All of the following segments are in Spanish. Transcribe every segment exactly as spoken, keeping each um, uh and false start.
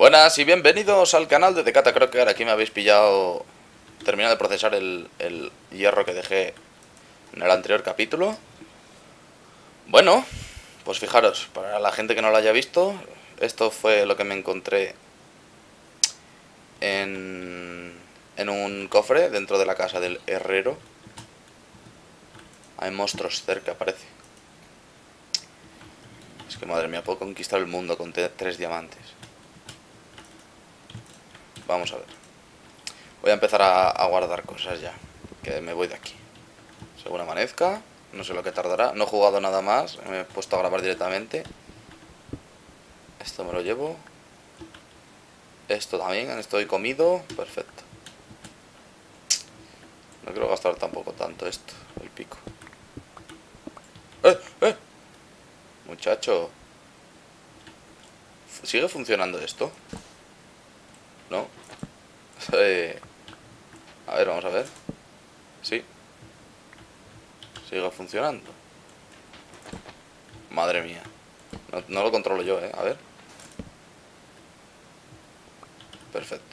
Buenas y bienvenidos al canal de Decata Crocker. Aquí me habéis pillado terminado de procesar el, el hierro que dejé en el anterior capítulo. Bueno, pues fijaros, para la gente que no lo haya visto, esto fue lo que me encontré en, en un cofre dentro de la casa del herrero. Hay monstruos cerca, parece. Es que madre mía, puedo conquistar el mundo con tres diamantes. Vamos a ver. Voy a empezar a, a guardar cosas ya, que me voy de aquí. Según amanezca, no sé lo que tardará. No he jugado nada más, me he puesto a grabar directamente. Esto me lo llevo. Esto también, estoy comido. Perfecto. No quiero gastar tampoco tanto esto, el pico. ¡Eh! ¡Eh! Muchacho. ¿Sigue funcionando esto? ¿No? Eh... A ver, vamos a ver. Sí. Sigue funcionando. Madre mía. No, no lo controlo yo, eh. A ver. Perfecto.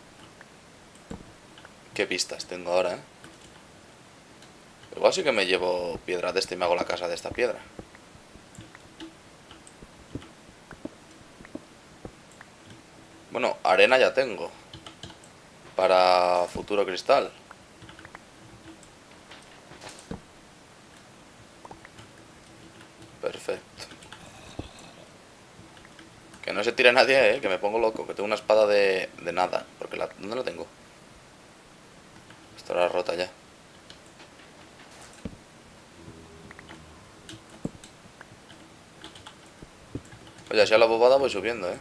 Qué pistas tengo ahora, eh. Igual sí que me llevo piedra de este y me hago la casa de esta piedra. Bueno, arena ya tengo. Para futuro cristal. Perfecto. Que no se tire nadie, eh, que me pongo loco. Que tengo una espada de, de nada. Porque la, ¿dónde la tengo? Estará rota ya. Oye, así a la bobada voy subiendo, eh.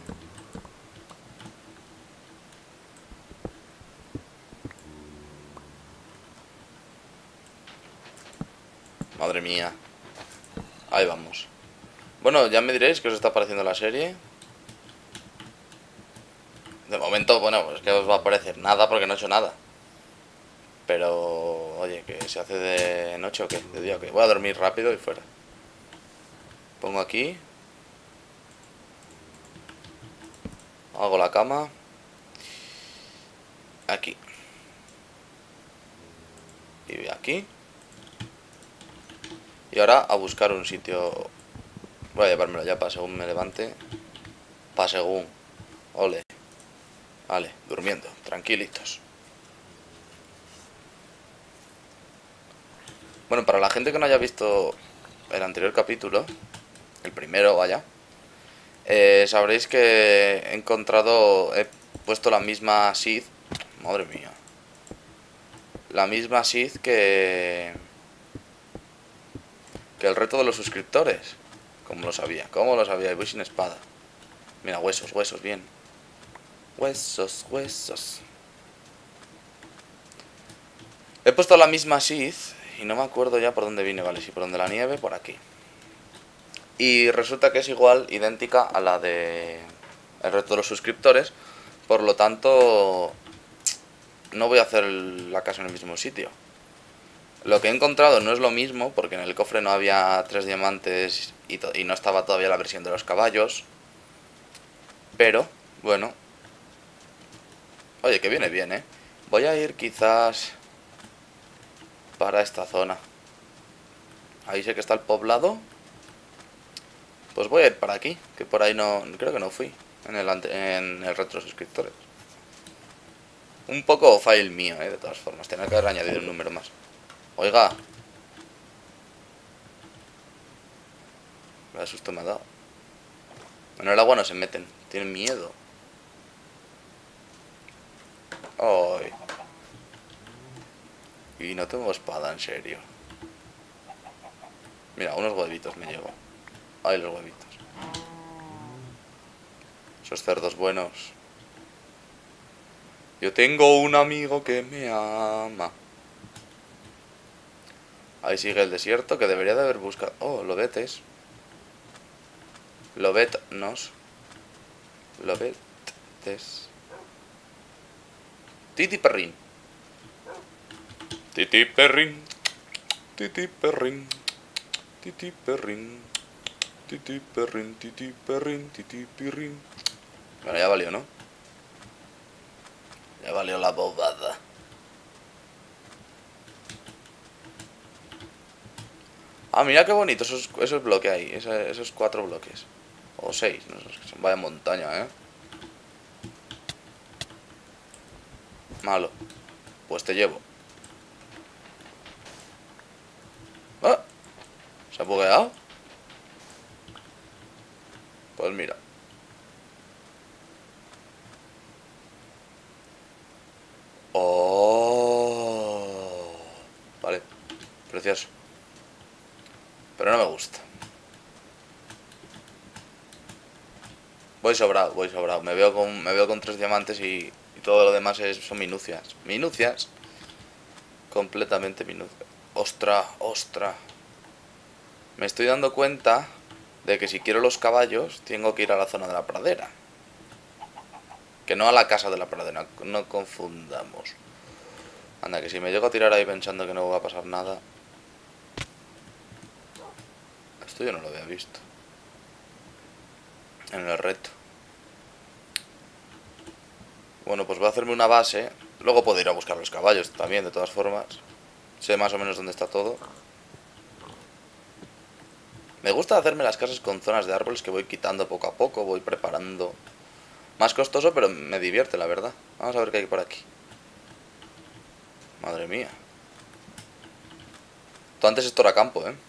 Madre mía. Ahí vamos. Bueno, ya me diréis qué os está pareciendo la serie. De momento, bueno, pues que os va a parecer nada porque no he hecho nada. Pero, oye, que se hace de noche o qué, de día o qué. Voy a dormir rápido y fuera. Pongo aquí. Hago la cama. Aquí. Y aquí. Y ahora a buscar un sitio. Voy a llevármelo ya para según me levante. Para según. Ole. Vale, durmiendo, tranquilitos. Bueno, para la gente que no haya visto el anterior capítulo, el primero, vaya, eh, sabréis que he encontrado, he puesto la misma seed. Madre mía. La misma seed que... Que el reto de los suscriptores. ¿Cómo lo sabía? ¿Cómo lo sabía? Y voy sin espada. Mira, huesos, huesos, bien. Huesos, huesos. He puesto la misma seed y no me acuerdo ya por dónde vine, vale, si por donde la nieve, por aquí. Y resulta que es igual, idéntica a la de el resto de los suscriptores. Por lo tanto, no voy a hacer la casa en el mismo sitio. Lo que he encontrado no es lo mismo, porque en el cofre no había tres diamantes y, y no estaba todavía la versión de los caballos. Pero, bueno. Oye, que viene bien, ¿eh? Voy a ir quizás para esta zona. Ahí sé que está el poblado. Pues voy a ir para aquí, que por ahí no... Creo que no fui en el, ante, en el retro suscriptores. Un poco fail mío, eh, de todas formas. Tenía que haber añadido un número más. Oiga. Me susto me ha dado. En el agua no se meten, tienen miedo. Ay. Y no tengo espada, en serio. Mira, unos huevitos me llevo. Ay, los huevitos. Esos cerdos buenos. Yo tengo un amigo que me ama. Ahí sigue el desierto que debería de haber buscado. Oh, lobetes. Lobetnos. Lobetes. Titi perrín. Titi perrín. Titi perrín. Titi perrín. Titi perrín. Titi perrín. Titi perrín. Bueno, ya valió, ¿no? Me valió la bobada. Ah, mira qué bonito esos, esos bloques ahí. Esos, esos cuatro bloques. O seis, no sé, vaya montaña, ¿eh? Malo. Pues te llevo. ¡Ah! ¿Se ha bugueado? Pues mira. ¡Oh! Vale. Precioso. Pero no me gusta. Voy sobrado, voy sobrado. Me veo con, me veo con tres diamantes y, y todo lo demás es, son minucias. Minucias. Completamente minucias. Ostra, ostra. Me estoy dando cuenta de que si quiero los caballos tengo que ir a la zona de la pradera. Que no a la casa de la pradera, no confundamos. Anda, que si me llego a tirar ahí pensando que no va a pasar nada. Esto yo no lo había visto en el reto. Bueno, pues voy a hacerme una base. Luego puedo ir a buscar los caballos también, de todas formas. Sé más o menos dónde está todo. Me gusta hacerme las casas con zonas de árboles que voy quitando poco a poco. Voy preparando. Más costoso, pero me divierte, la verdad. Vamos a ver qué hay por aquí. Madre mía. Tú antes esto era campo, ¿eh?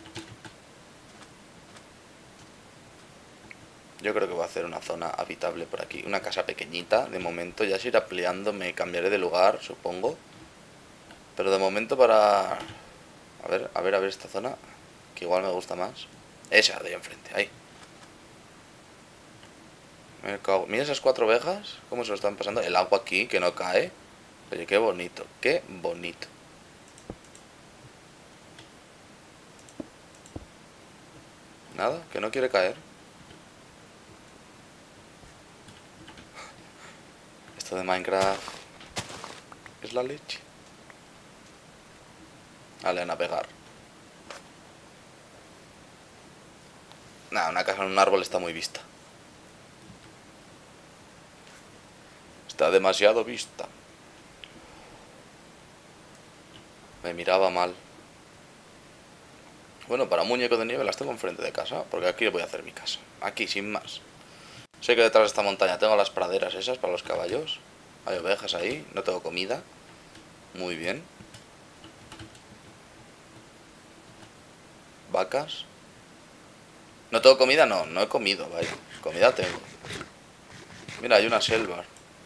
Yo creo que voy a hacer una zona habitable por aquí. Una casa pequeñita, de momento. Ya se irá ampliando, me cambiaré de lugar, supongo. Pero de momento para... A ver, a ver, a ver esta zona. Que igual me gusta más. Esa de ahí enfrente, ahí. Me cago. Mira esas cuatro ovejas, cómo se lo están pasando. El agua aquí, que no cae. Oye, qué bonito, qué bonito. Nada, que no quiere caer. Esto de Minecraft es la leche. Vale, a navegar. Nada, una casa en un árbol está muy vista. Está demasiado vista. Me miraba mal. Bueno, para muñeco de nieve las tengo enfrente de casa, porque aquí voy a hacer mi casa. Aquí, sin más. Sé que detrás de esta montaña tengo las praderas esas para los caballos. Hay ovejas ahí, no tengo comida. Muy bien. Vacas. ¿No tengo comida? No, no he comido, vaya. Comida tengo. Mira, hay una selva.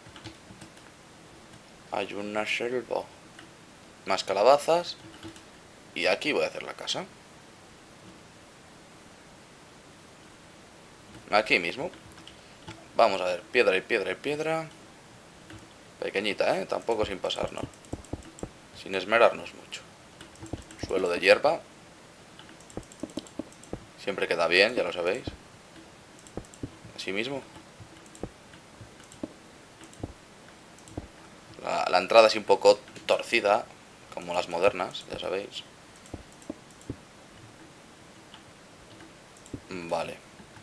Hay una selva. Más calabazas. Y aquí voy a hacer la casa. Aquí mismo. Vamos a ver, piedra y piedra y piedra. Pequeñita, ¿eh? Tampoco sin pasarnos. Sin esmerarnos mucho. Suelo de hierba. Siempre queda bien, ya lo sabéis. Así mismo. La, la entrada es un poco torcida, como las modernas, ya sabéis. Vale.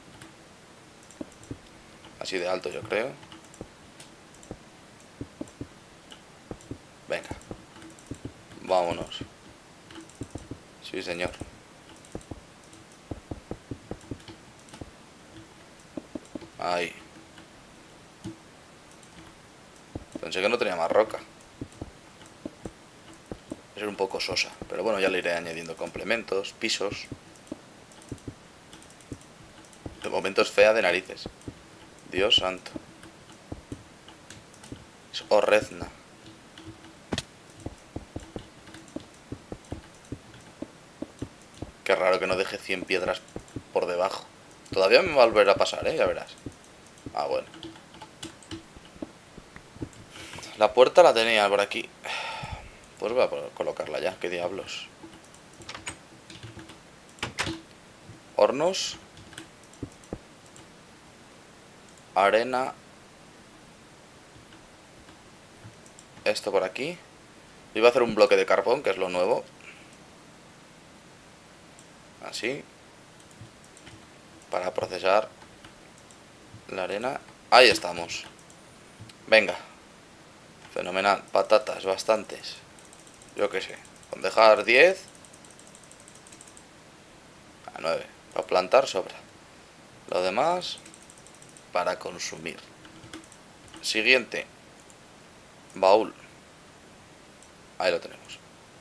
Así de alto yo creo. Venga. Vámonos. Sí, señor. Ahí. Pensé que no tenía más roca. Es un poco sosa. Pero bueno, ya le iré añadiendo complementos, pisos. De momento es fea de narices. Dios santo. Es horrezna. Qué raro que no deje cien piedras por debajo. Todavía me va a volver a pasar, ¿eh? Ya verás. Ah, bueno. La puerta la tenía por aquí. Pues voy a colocarla ya. ¿Qué diablos? Hornos. Arena. Esto por aquí. Y voy a hacer un bloque de carbón, que es lo nuevo. Así. Para procesar la arena. Ahí estamos. Venga. Fenomenal. Patatas, bastantes. Yo qué sé. Con dejar diez a nueve. Para plantar sobra. Lo demás, para consumir. Siguiente. Baúl. Ahí lo tenemos.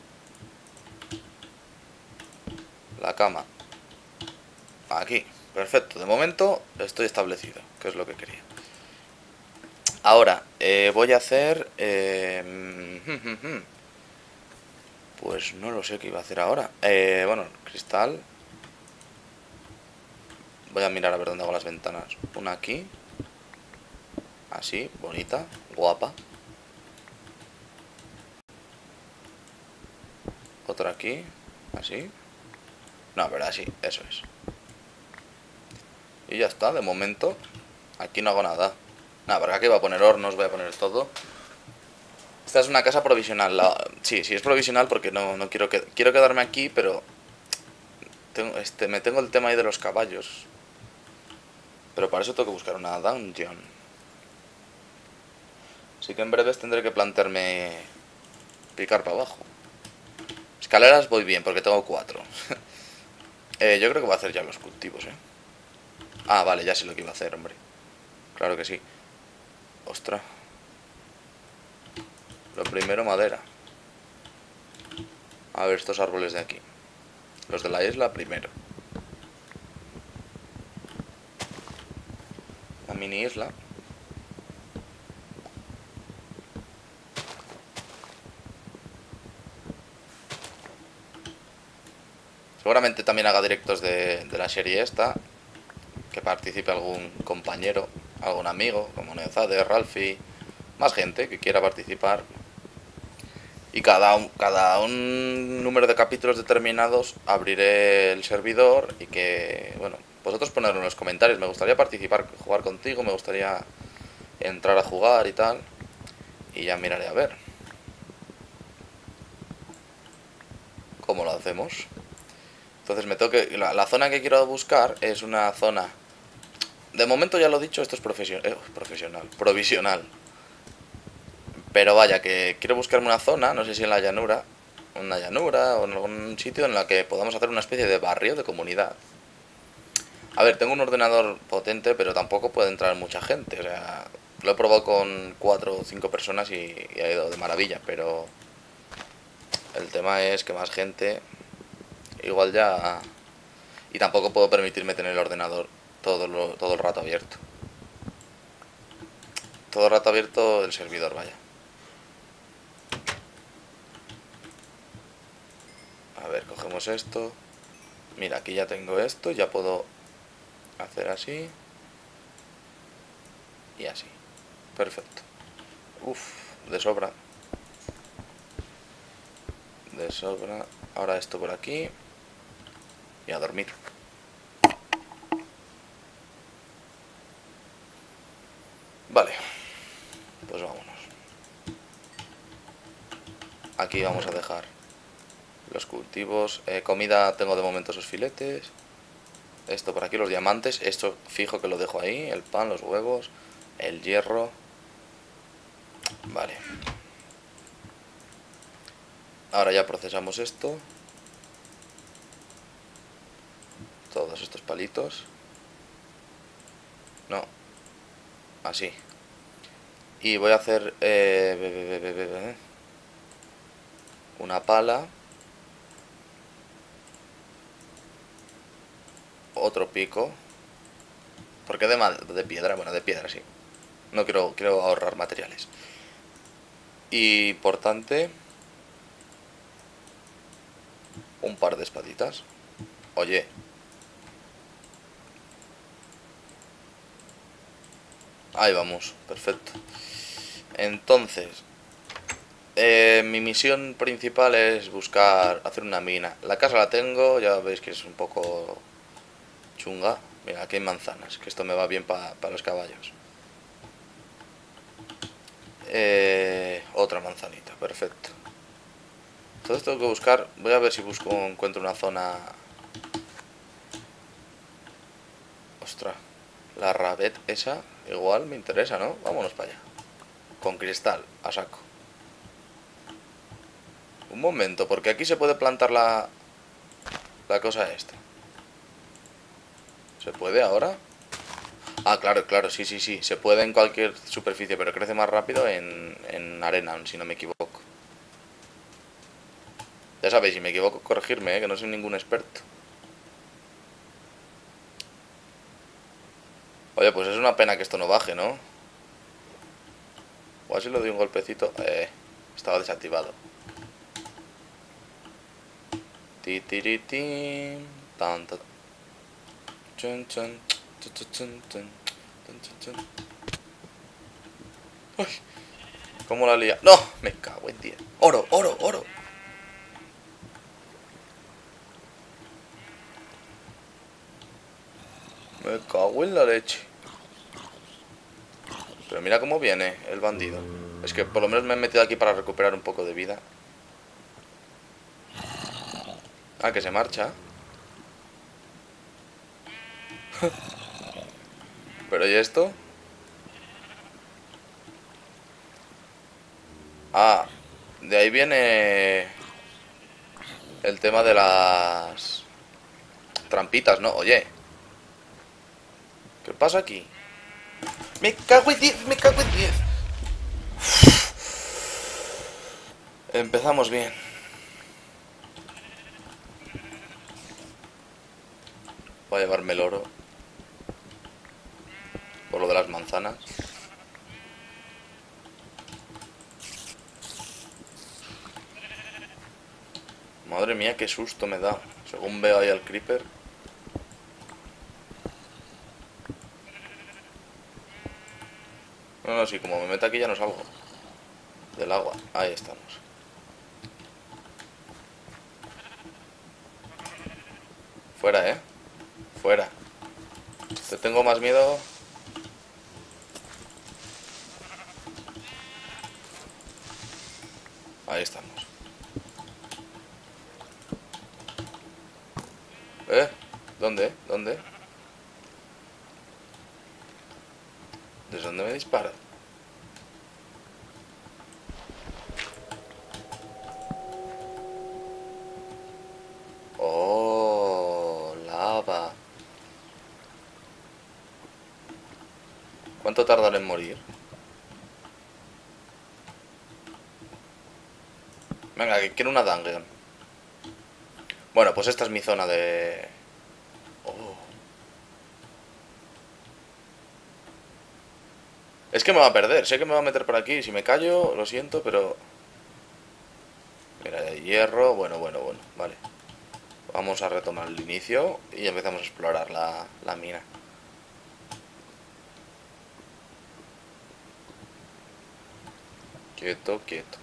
La cama. Aquí. Perfecto. De momento estoy establecido, que es lo que quería. Ahora, eh, voy a hacer... Eh, pues no lo sé qué iba a hacer ahora. Eh, bueno, cristal. Voy a mirar a ver dónde hago las ventanas. Una aquí. Así, bonita, guapa. Otra aquí. Así. No, pero así, eso es. Y ya está, de momento. Aquí no hago nada. Nada, porque aquí voy a poner hornos, voy a poner todo. Esta es una casa provisional. La... Sí, sí, es provisional porque no, no quiero que... Quiero quedarme aquí, pero... Tengo, este, me tengo el tema ahí de los caballos. Pero para eso tengo que buscar una dungeon. Así que en breves tendré que plantearme picar para abajo. Escaleras voy bien porque tengo cuatro. eh, yo creo que voy a hacer ya los cultivos, eh. Ah, vale, ya sé lo que iba a hacer, hombre. Claro que sí. Ostras. Lo primero, madera. A ver, estos árboles de aquí. Los de la isla primero. La mini isla. Seguramente también haga directos de, de la serie esta. Que participe algún compañero, algún amigo, como Neozade, Ralphie, más gente que quiera participar. Y cada un, cada un número de capítulos determinados abriré el servidor y que, bueno, vosotros ponedlo en los comentarios. Me gustaría participar, jugar contigo, me gustaría entrar a jugar y tal. Y ya miraré a ver cómo lo hacemos. Entonces me tengo que... La, la zona que quiero buscar es una zona... De momento ya lo he dicho, esto es profesion, eh, profesional, provisional. Pero vaya, que quiero buscarme una zona, no sé si en la llanura, una llanura o en algún sitio en la que podamos hacer una especie de barrio, de comunidad. A ver, tengo un ordenador potente, pero tampoco puede entrar mucha gente. O sea, lo he probado con cuatro o cinco personas y, y ha ido de maravilla, pero el tema es que más gente, igual ya... Y tampoco puedo permitirme tener el ordenador todo, lo, todo el rato abierto. Todo el rato abierto el servidor, vaya. A ver, cogemos esto. Mira, aquí ya tengo esto, ya puedo hacer así. Y así. Perfecto. Uf, de sobra. De sobra. Ahora esto por aquí. Y a dormir. Vale. Pues vámonos. Aquí vamos a dejar los cultivos. Eh, comida tengo de momento esos filetes. Esto por aquí, los diamantes. Esto fijo que lo dejo ahí. El pan, los huevos, el hierro. Vale. Ahora ya procesamos esto. Todos estos palitos. No. Así. Y voy a hacer eh, una pala. Otro pico. ¿Por qué de, de piedra? Bueno, de piedra, sí. No quiero, quiero ahorrar materiales. Y importante, un par de espaditas. Oye. Ahí vamos, perfecto. Entonces, eh, mi misión principal es buscar, hacer una mina. La casa la tengo, ya veis que es un poco chunga. Mira, aquí hay manzanas, que esto me va bien para pa los caballos. Eh, otra manzanita, perfecto. Entonces tengo que buscar, voy a ver si busco, encuentro una zona... Ostras, la rabet esa igual me interesa, ¿no? Vámonos para allá. Con cristal, a saco. Un momento, porque aquí se puede plantar la... La cosa esta. ¿Se puede ahora? Ah, claro, claro, sí, sí, sí. Se puede en cualquier superficie, pero crece más rápido en, en arena, si no me equivoco. Ya sabéis, si me equivoco, corregirme, ¿eh? Que no soy ningún experto. Oye, pues es una pena que esto no baje, ¿no? O así lo doy un golpecito. Eh, estaba desactivado. Ti, ti, ti, ti. Tan, tan. Chun, chun. Chun, chun, chun, chun. Chun, chun, chun. Uy, ¿cómo la lía? ¡No! Me cago en diez. ¡Oro, oro, oro! Me cago en la leche. Pero mira cómo viene el bandido. Es que por lo menos me he metido aquí para recuperar un poco de vida. Ah, que se marcha. Pero ¿y esto? Ah, de ahí viene el tema de las trampitas, ¿no? Oye, ¿qué pasa aquí? Me cago en diez, me cago en diez. Empezamos bien. Voy a llevarme el oro. Por lo de las manzanas. Madre mía, qué susto me da. Según veo ahí al creeper. No, no, sí, como me meto aquí ya no salgo del agua. Ahí estamos. Fuera, ¿eh? Fuera. Te tengo más miedo. Ahí estamos. ¿Eh? ¿Dónde? ¿Dónde? ¿Desde dónde me dispara? Oh, lava. ¿Cuánto tardan en morir? Venga, que quiero una dungeon. Bueno, pues esta es mi zona de... Oh. Es que me va a perder, sé que me va a meter por aquí. Si me callo, lo siento, pero... Mira, de hierro, bueno, bueno, bueno, vale. Vamos a retomar el inicio y empezamos a explorar la, la mina. Quieto, quieto.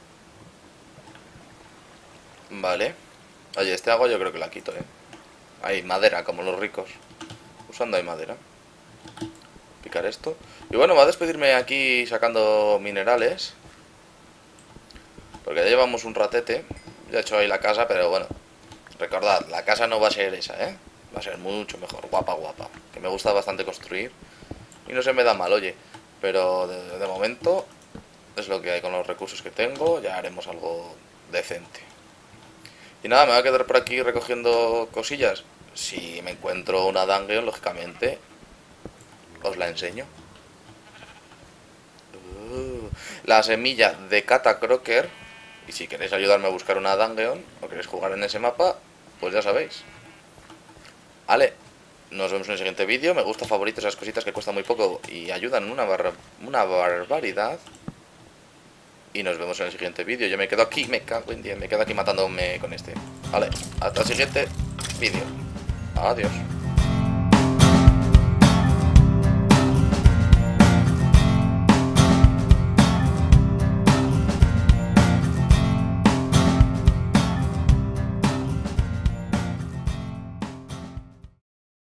Vale. Oye, este agua yo creo que la quito, eh. Hay madera, como los ricos. Usando hay madera. Picar esto. Y bueno, va a despedirme aquí sacando minerales. Porque ya llevamos un ratete. Ya he hecho ahí la casa, pero bueno. Recordad, la casa no va a ser esa, ¿eh? Va a ser mucho mejor, guapa, guapa. Que me gusta bastante construir. Y no se me da mal, oye. Pero de, de momento es lo que hay con los recursos que tengo. Ya haremos algo decente. Y nada, me voy a quedar por aquí recogiendo cosillas. Si me encuentro una dungeon, lógicamente os la enseño. Uh, la semilla de Kata Crocker. Y si queréis ayudarme a buscar una dungeon o queréis jugar en ese mapa, pues ya sabéis. Vale, nos vemos en el siguiente vídeo. Me gusta, favorito, esas cositas que cuestan muy poco y ayudan una, bar una barbaridad. Y nos vemos en el siguiente vídeo. Yo me quedo aquí, me cago en diez, me quedo aquí matándome con este. Vale, hasta el siguiente vídeo. Adiós.